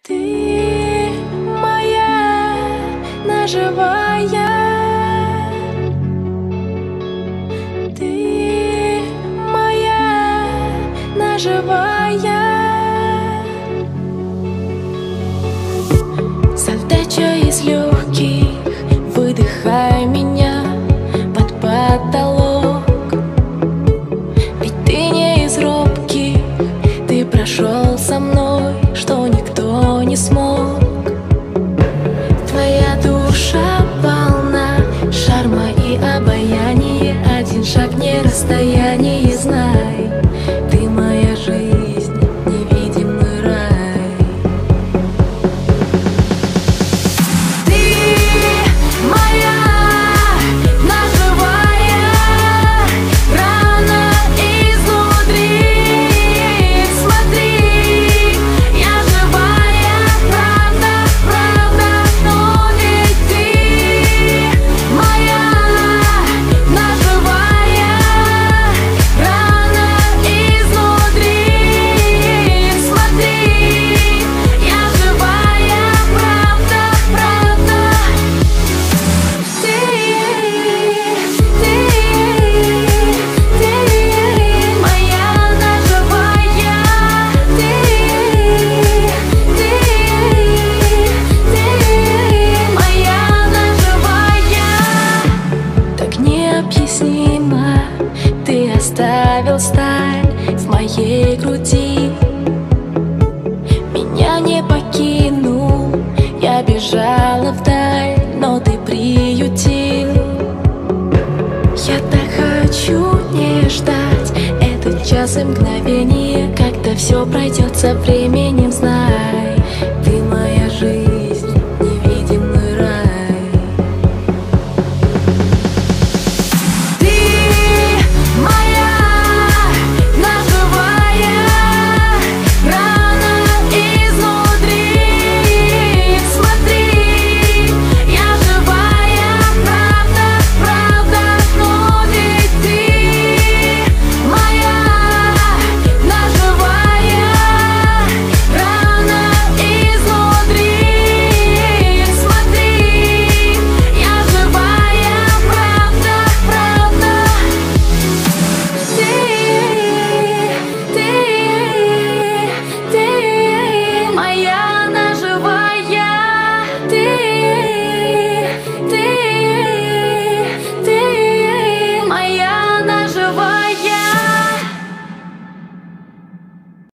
Ты моя ножевая, ты моя ножевая. Задача из легких, выдыхай меня под потолок. Ведь ты не из робких, ты прошел со мной, что никто не смог. Твоя душа полна шарма и обаяния, один шаг не расстояние, знай, ты моя жизнь, невидимый рай. Ты моя ножевая рана изнутри. Смотри, я живая, правда, правда, но ведь ты моя ножевая рана изнутри. Смотри, я живая, правда, правда. Ты моя ножевая, ты моя ножевая. Так необъяснимо ты оставил сталь в моей груди. Меня не покинул, я бежала вдаль, но ты приютил. Я так хочу не ждать этот час и мгновение, когда все пройдет со временем, знай.